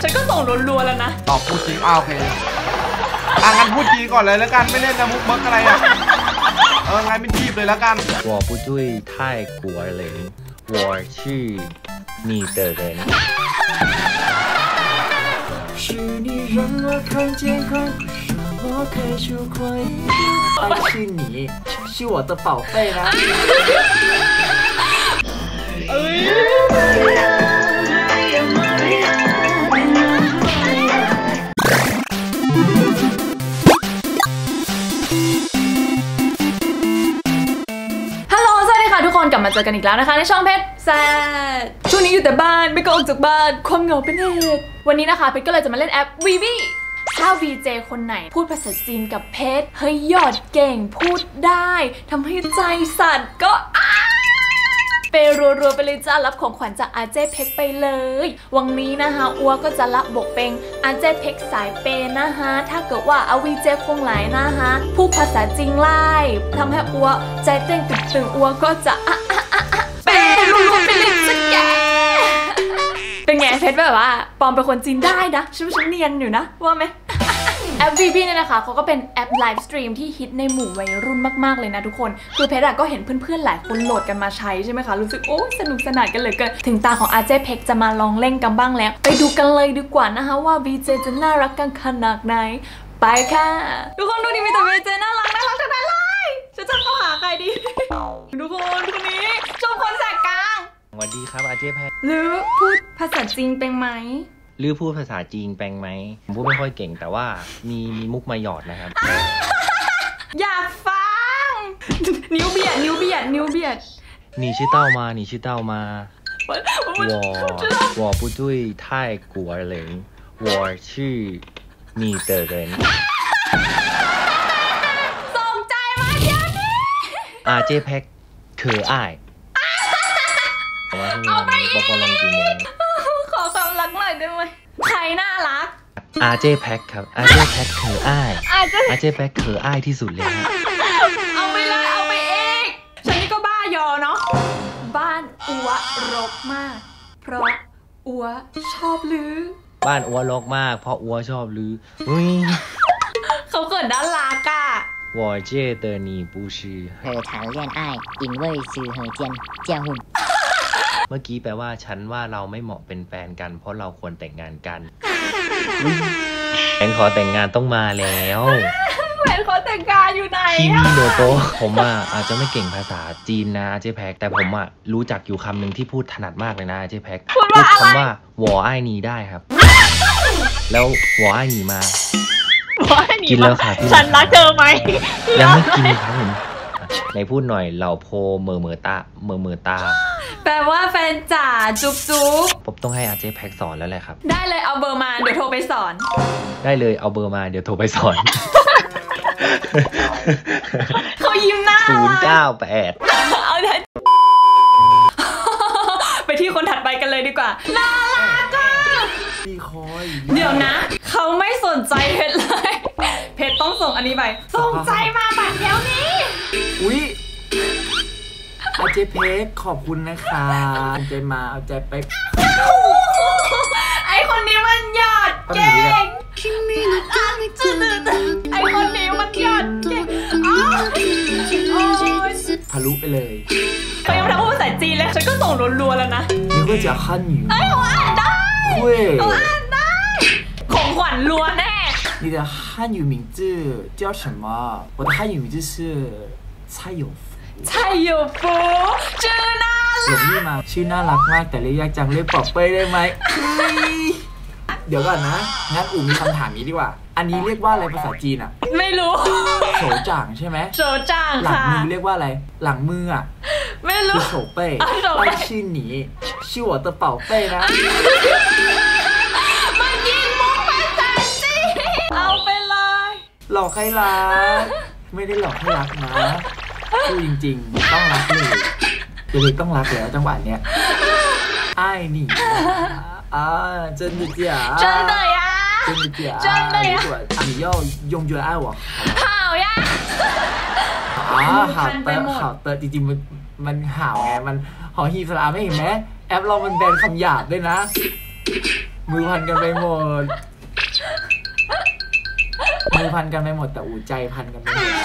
ฉันก็ส่งรัวๆแล้วนะตอบพูดจริงโอเคงั้นพูดจริงก่อนเลยแล้วกันไม่เล่นนะมุกเบิกอะไรงั้นเป็นทีบเลยแล้วกัน我不对泰国人我是你的人是你让我看见光让我开出快爱是你是我的宝贝啦ทุกคนกลับมาเจอกันอีกแล้วนะคะในช่องเพชรแซดช่วงนี้อยู่แต่บ้านไม่ก็ออกจากบ้านความเหงาเป็นเหตุวันนี้นะคะเพชรก็เลยจะมาเล่นแอป VB ถ้า VJ คนไหนพูดภาษาจีนกับเพชรเฮ้ยหยอดเก่งพูดได้ทำให้ใจสั่นก็เปรัวๆไปเลยจ้ารับของขวัญจากอาเจเพกไปเลยวันนี้นะคะอัวก็จะรับบทเป็นอาเจเพกสายเปนะคะถ้าเกิดว่าเอาวีเจคงไหลนะคะพูดภาษาจีนไล่ทำให้อัวใจเต้นตึงๆอัวก็จะเปรัวๆไปเลยจ้าแกเป็นไงเพชรแบบว่าปลอมเป็นคนจีนได้นะฉันเนียนอยู่นะว่าไหมแอป VB เนี่ยนะคะเขาก็เป็นแอปไลฟ์สตรีมที่ฮิตในหมู่วัยรุ่นมากๆเลยนะทุกคนคือเพชรก็เห็นเพื่อนๆหลายคนโหลดกันมาใช้ใช่ไหมคะรู้สึกโอ้สนุกสนานกันเลยเกินถึงตาของอาเจเพกจะมาลองเล่นกันบ้างแล้วไปดูกันเลยดีกว่านะคะว่า VJ จะน่ารักกันขนาดไหนไปค่ะทุกคนดูดิมีแต่ VJ น่ารักทั้งนั้นเลยฉันจะเข้าหาใครดีทุกคนคนนี้ชมคนแสกกลางสวัสดีครับอาเจเพกหรือพูดภาษาจีนเป็นไหมหรือพูดภาษาจีนแปลงไหมผมพูดไม่ค่อยเก่งแต่ว่ามีมุกมาหยอดนะครับอยากฟังนิ้วเบียด你知道吗你知道吗我不对泰国人我是你的人ส่งใจมาเดี๋ยวนี้อาเจเพก可爱เอาไปอีกลองกี่โมงขอความรักหน่อยได้ไหมใครน่ารักอาเจแพ็คครับอาเจแพ็คเขออ้ายอาเจแพ็คเขออ้ายที่สุดเลยเอาไปเลยเอาไปเองฉันนี่ก็บ้ายอเนาะบ้านอัวรกมากเพราะอัวชอบลือบ้านอัวรกมากเพราะอัวชอบลือเขาเกิดด้านลากา我觉得你不是和谈恋爱因为是和结婚เมื่อกี้แปลว่าฉันว่าเราไม่เหมาะเป็นแฟนกันเพราะเราควรแต่งงานกันแฟนขอแต่งงานต้องมาแล้วแฟนขอแต่งงานอยู่ไหนคิมิโนโตะผมอาจจะไม่เก่งภาษาจีนนะอาเจแพ็กแต่ผมรู้จักอยู่คำหนึ่งที่พูดถนัดมากเลยนะอาเจแพ็กพูดคำว่าหวอไอ้นีได้ครับแล้วหวอไอ้นีมากินแล้วค่ะพี่ฉันรักเธอไหมยังไม่กินครับผมไหนพูดหน่อยเหล่าโพเมอตาแปลว่าแฟนจ๋าจุ๊บผมต้องให้อาเจแพ็กสอนแล้วแหละครับได้เลยเอาเบอร์มาเดี๋ยวโทรไปสอนได้เลยเอาเบอร์มาเดี๋ยวโทรไปสอนเขายิ้มหน้า 098 เอาเถอะไปที่คนถัดไปกันเลยดีกว่าน่ารักอ่ะเดี๋ยวนะเขาไม่สนใจเพชรเลยเพชรต้องส่งอันนี้ไปส่งใจมาบัดเดี๋ยวนี้อุ๊ยอาเจเพกขอบคุณนะคะเอาใจมาเอาใจไปไอคนนี้มันหยอดเก่งไอคนนี้มันหยอดเก่งทะลุไปเลยเขายังทำภาษาจีนเลยฉันก็ส่งรัวๆแล้วนะนี่ก็จะขั้นอยู่ไอเขาอ่านได้เขาอ่านได้ของขวัญรัวแน่你的汉语名字叫什么我的汉语名字是蔡有ใช่อยู่ฟูชื่อน่ารักนี่มาชื่อน่ารักมากแต่เรียกยากจังเรียกปอบเป้ยได้ไหมเดี๋ยวก่อนนะงั้นอู๋มีคำถามนี้ดีกว่าอันนี้เรียกว่าอะไรภาษาจีนอ่ะไม่รู้โฉจ่างใช่ไหมโฉจ่างหลังมือเรียกว่าอะไรหลังมืออ่ะไม่รู้โฉเป้ไม่ชื่อหนีชื่อ我的宝贝นะมันยิงมุกภาษาจีนเอาไปเลยหลอกให้รักไม่ได้หลอกให้รักนะคือจริงๆต้องรักเลยคือต้องรักแล้วจังหวะเนี้ยไอ้นี่真的假真的呀真的假真的呀你要永远爱我好呀หาวเตอจริงๆมันห่าวไงมันหอหีบสระไม่เห็นไหมแอปเรามันแบนคำหยาบด้วยนะมือพันกันไปหมดมือพันกันไปหมดแต่อูใจพันกันไปหมด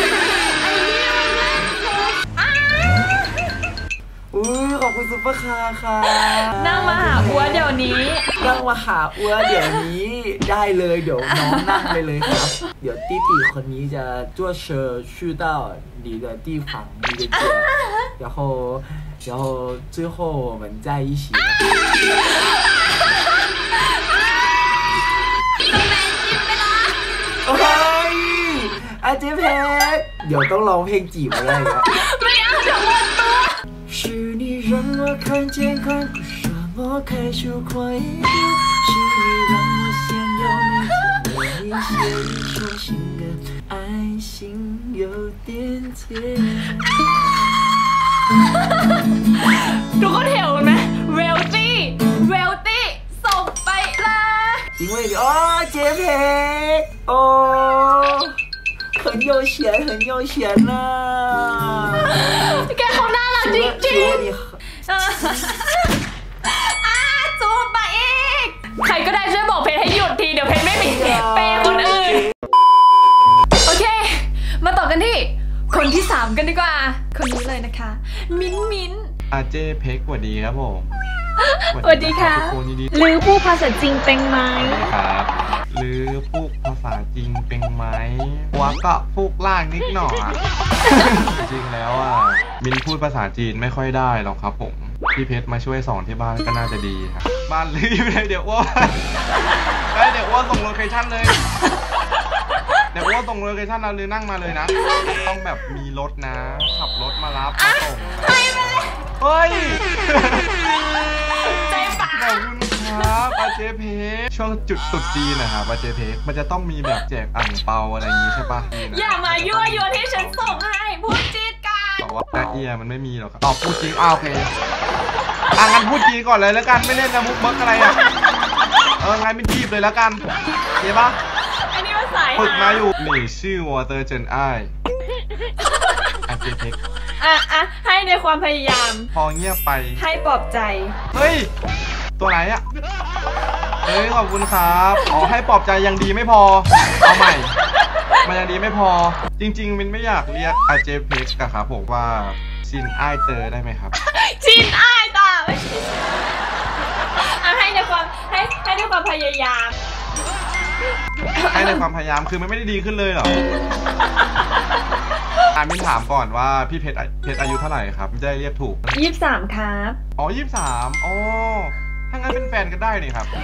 ขอบคุณซุปเปอร์คาร์ค่ะนั่งมาหาอัวเดี๋ยวนี้นั่งมาหาอัวเดี๋ยวนี้ได้เลยเดี๋ยวน้องนั่งไปเลยครับเดี๋ยวตี้ตี้คนนี้จะ坐车去到你的地方你的家然后最后我们在一起โอ้ยอาเจ๊เพชรเดี๋ยวต้องร้องเพลงจีบอะไรอย่างเงี้ยไม่เอาเดี๋ยวหมดตัว是你让我看见看不沙漠开出花一朵是你让我想要你为你写一首情歌爱心有点甜ทุกคนเห็นไหมเวลตี้ส่งไปเลย因为你哦เจ๊เพชร哦很有钱呐แกเขาน่ารักจริงๆจูบมาอีกใครก็ได้ช่วยบอกเพชรให้หยุดทีเดี๋ยวเพชรไม่มีเปย์คนอื่นโอเคมาต่อกันที่คนที่3กันดีกว่าคนนี้เลยนะคะมิ้นอาเจ้เพกสวัสดีครับผมสวัสดีค่ะหรือพูดภาษาจริงเป็นไหมครับหรือพูดภาษาจริงเป็นไหมวะก็พูดล่างนิดหน่อยจริงแล้วอ่ะมินพูดภาษาจีนไม่ค่อยได้หรอกครับผมพี่เพชรมาช่วยสอนที่บ้านก็น่าจะดีครับบ้านหรืออยู่ไหนเดี๋ยวว่าส่งโลเคชั่นเลยเดี๋ยวว่าส่งโลเคชั่นเราเลยนั่งมาเลยนะต้องแบบมีรถนะขับรถมารับมาส่งเฮ้ยใจป่าขอบคุณครับอาเจเพกช่วงจุดตุดจีนนะครับอาเจเพกมันจะต้องมีแบบแจกอ่างเปาอะไรอย่างนี้ใช่ปะอย่ามายั่วยวนที่ฉันส่งให้พูดจีนกันบอกว่าเอียมันไม่มีหรอกครับพูดจริงโอเคงั้นพูดจริงก่อนเลยแล้วกันไม่เล่นนะมุกเบิร์กอะไรอ่ะงั้นเป็นจีบเลยแล้วกันเห็นปะอันนี้มันสายฝึกมาอยู่นี่ชื่อวอเตอร์เจนไออาเจเพกให้ในความพยายามพอเงียบไปให้ปลอบใจเฮ้ยตัวไหนอะขอบคุณครับให้ปลอบใจยังดีไม่พอเอาใหม่มันยังดีไม่พอจริงๆมินไม่อยากเรียกอาเจเพกอะครับผมว่าชินไอเตอร์ได้ไหมครับชินไอตาไม่ใช่ให้ในความให้ด้วยความพยายามให้ในความพยายามคือมันไม่ได้ดีขึ้นเลยหรอมินถามก่อนว่าพี่เพชรอายุเท่าไหร่ครับจะได้เรียกถูก 23ครับ 23ถ้างั้นเป็นแฟนกันได้นี่ครับ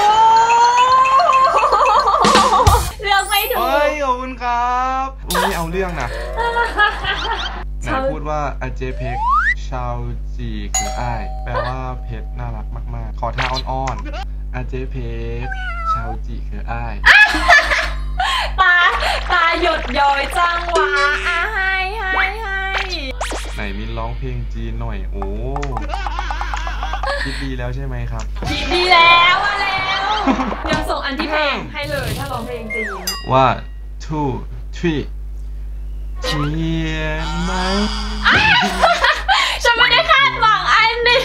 เลือกไม่ถูกขอบคุณครับเอาเรื่องนะไหนพูดว่าอาเจเพกชาวจีคืออ้ายแปลว่าเพชรน่ารักมากๆขอท่าอ่อนๆอาเจเพกชาวจีคืออ้ายตาหยดย้อยจังหวะให้ไหนมินร้องเพลงจีนหน่อยคิดดีแล้วใช่ไหมครับคิดดีแล้วมาแล้วยังส่งอันที่เพลงให้เลยถ้าร้องเพลงจีนว่า two three เทียนไหมฉันไม่ได้คาดหวังอันนี้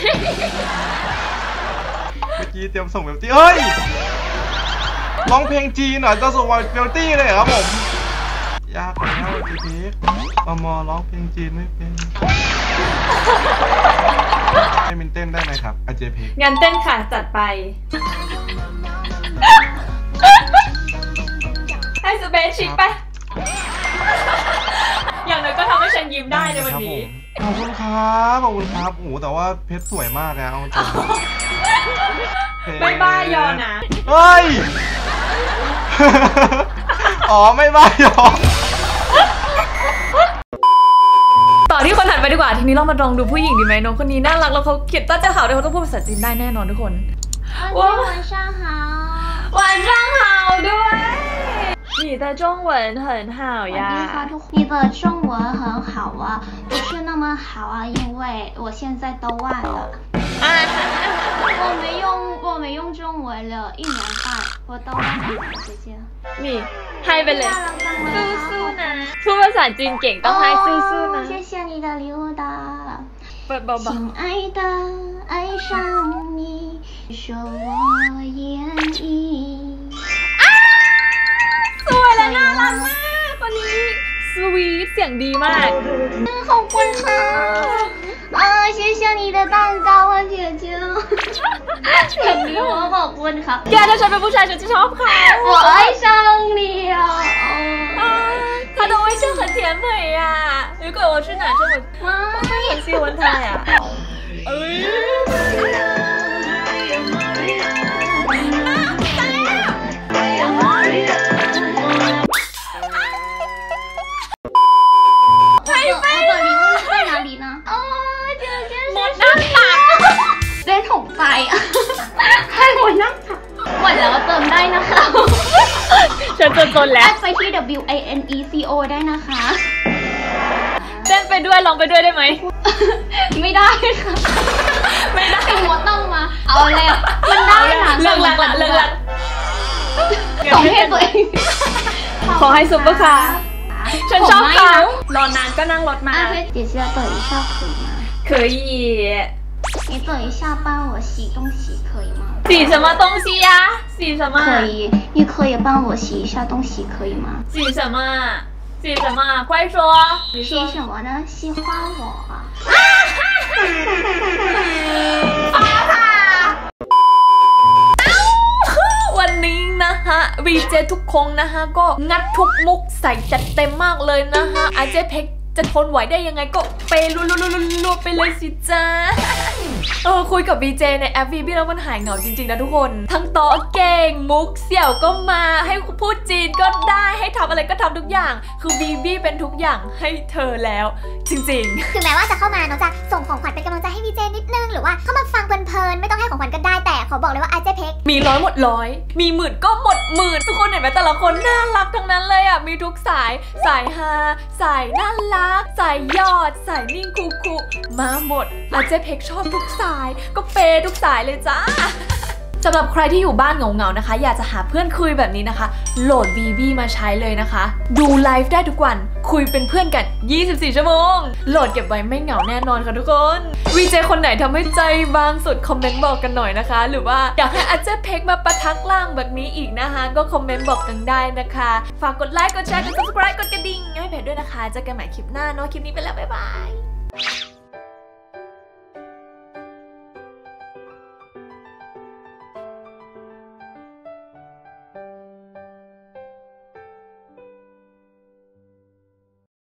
เมื่อกี้เตรียมส่งเบลตี้ร้องเพลงจีนเหรอจะส่งเบลตี้เลยครับผมยากแล้วจีพีมอร้องเพลงจีนไม่เป็นให้มินเต้นได้ไหมครับอาเจเพกงั้นเต้นค่ะจัดไปให้สเปซชิคไปอย่างน้อยก็ทำให้ฉันยิ้มได้ในวันนี้ขอบคุณครับแต่ว่าเพชรสวยมากนะเอาจริงไม่บ้ายอนะเฮ้ยไม่บ้ายอต่อที่คนถัดไปดีกว่าทีนี้เรามาลองดูผู้หญิงดีไหมน้องคนนี้น่ารักแล้วเขาเขียนต้าเจ้าหาวด้วยเขาต้องพูดภาษาจีนได้แน่นอนทุกคน晚上好晚上好ด้วย你的中文很好呀你的中文很好啊不是那么好啊因为我现在都忘了我没用中文了1年半我都忘了这些นี่ให้ไปเลยสู้ๆนะพูดภาษาจีนเก่งต้องให้สู้ๆนะ谢谢你的礼物的เปิดเบาๆ亲爱的爱上你说我以后ยงดีมากขอบคุณค่ะ谢谢你的蛋糕啊姐姐อย่างนี้我ขอบคุณค่ะแกถ้าฉันเป็นผู้ชายฉันจะชอบเขา我爱上你啊他的微笑很甜美呀如果我是男生我会很喜欢他呀หมดน้ำตักเล่นถงไฟให้หมดน้ำตักหมดแล้วเติมได้นะคะฉันจนแล้วไปที่ WANECO ได้นะคะเต้นไปด้วยร้องไปด้วยได้ไหมไม่ได้ค่ะไม่ได้หมดต้องมาเอาแล้วมันได้นะเรื่องหลักส่งให้ตัวเองขอให้ซุปเปอร์คาร์ฉันชอบเขารอนานก็นั่งรถมา姐姐等一下可以吗可以你等一下帮我洗东西可以吗洗什么东西呀洗什么可以你可以帮我洗一下东西可以吗洗什么洗什么快说洗什么呢喜欢我วันนี้นะฮะวีเจทุกคนนะฮะก็งัดทุกมุกใส่จัดเต็มมากเลยนะฮะอาเจเพ็กจะทนไหวได้ยังไงก็เปรัวๆไปเลยสิจ้าคุยกับ VJ ในแอป VB แล้วมันหายเหงาจริงๆนะทุกคนทั้งโต๊ะเก่งมุกเสี่ยวก็มาให้พูดจีนก็ได้ให้ทำอะไรก็ทำทุกอย่างคือ VB เป็นทุกอย่างให้เธอแล้วจริงๆถึงแม้ว่าจะเข้ามาเนาะจะส่งของขวัญเป็นกำลังใจให้ VJ นิดนึงหรือว่าเข้ามาฟังเพลินๆไม่ต้องให้ของขวัญก็ได้แต่ขอบอกเลยว่าอาเจเพ็กมีร้อยหมดร้อยมีหมื่นก็หมดหมื่นทุกคนเห็นไหมแต่ละคนน่ารักทั้งนั้นเลยอ่ะมีทุกสายฮาสายน่ารักสายยอดสายนิ่งคูมาหมดอาเจเพ็กชอบทุกสายก็เปย์ทุกสายเลยจ้าสำหรับใครที่อยู่บ้านเหงาๆนะคะอยากจะหาเพื่อนคุยแบบนี้นะคะโหลด VB มาใช้เลยนะคะดูไลฟ์ได้ทุกวันคุยเป็นเพื่อนกัน24ชั่วโมงโหลดเก็บไว้ไม่เหงาแน่นอนค่ะทุกคน VJ คนไหนทำให้ใจบางสุดคอมเมนต์บอกกันหน่อยนะคะหรือว่าอยากให้อาเจเพ็กมาประทักล่างแบบนี้อีกนะคะก็คอมเมนต์บอกกันได้นะคะฝากกดไลค์กดแชร์กด subscribe กดกระดิ่งให้เพจด้วยนะคะเจอกันใหม่คลิปหน้าเนาะคลิปนี้ไปแล้วบ๊ายบาย